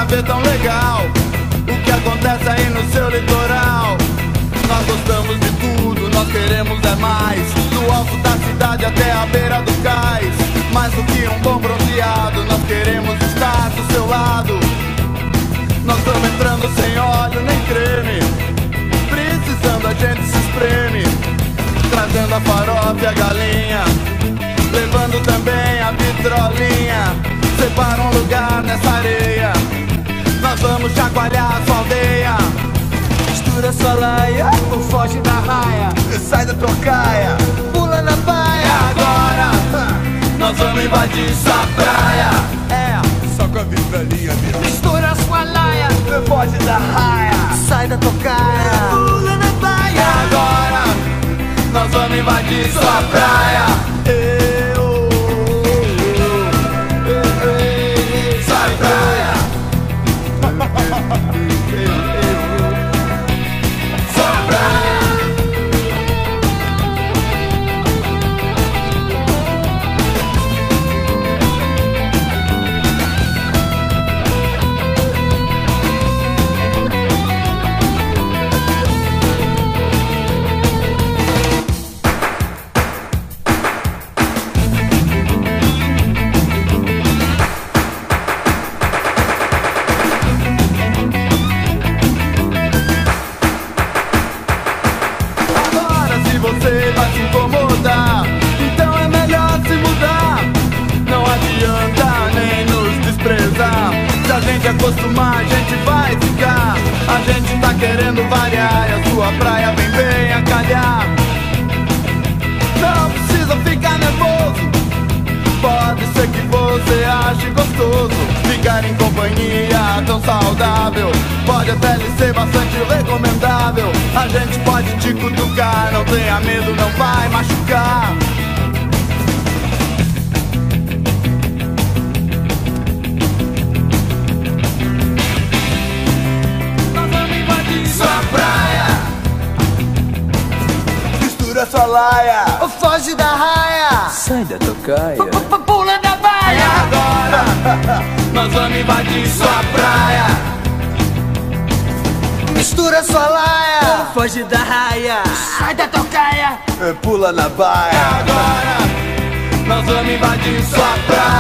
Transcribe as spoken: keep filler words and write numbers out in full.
ver tão legal o que acontece aí no seu litoral. Nós gostamos de tudo, nós queremos é mais, do alto da cidade até a beira do cais. Mais do que um bom bronzeado, nós queremos estar do seu lado. Nós estamos entrando sem óleo nem creme, precisando a gente se espreme, trazendo a farofa e a galinha, levando também a vitrolinha. Separa um lugar nessa areia, nós vamos chacoalhar a sua aldeia. Mistura sua laia, ou foge da raia, sai da tocaia, pula na baia. Agora nós vamos invadir sua praia. É, Só com a vitrolinha, meu. mistura sua laia, foge da raia, sai da tocaia, pula na baia. Agora nós vamos invadir sua praia. Eu, eu, eu, sai praia. Eu, eu, sua praia. Você vai se incomodar, então é melhor se mudar. Não adianta nem nos desprezar, se a gente acostumar a gente vai ficar. A gente tá querendo variar e a sua praia vem bem a calhar. Não precisa ficar nervoso, pode ser que você ache gostoso ficar em companhia tão saudável. Pode até lhe ser bastante recomendável. A gente pode te cutucar, não tenha medo, não vai machucar. Nós vamos invadir sua praia. Mistura sua laia, ou foge da raia, Sai da tocaia. pula da baia. Agora nós vamos invadir sua praia. Mistura sua laia, Foge da raia. sai da tocaia, Pula na baia. agora nós vamos invadir sua praia.